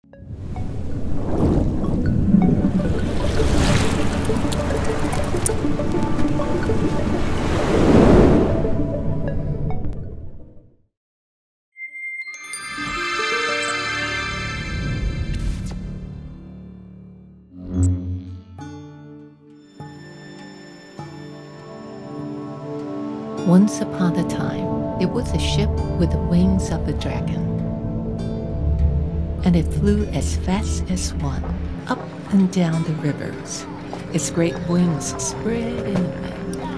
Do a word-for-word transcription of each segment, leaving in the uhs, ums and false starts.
Once upon a time, there was a ship with the wings of a dragon, and it flew as fast as one, up and down the rivers, its great wings spread in the wind.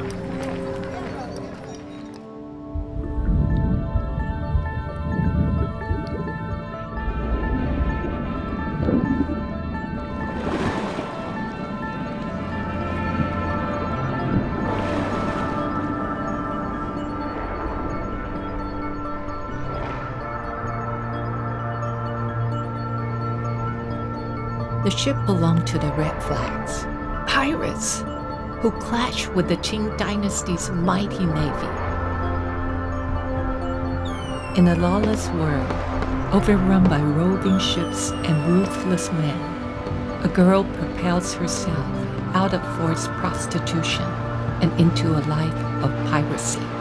The ship belonged to the Red Flags, pirates who clashed with the Qing dynasty's mighty navy. In a lawless world, overrun by roving ships and ruthless men, a girl propels herself out of forced prostitution and into a life of piracy.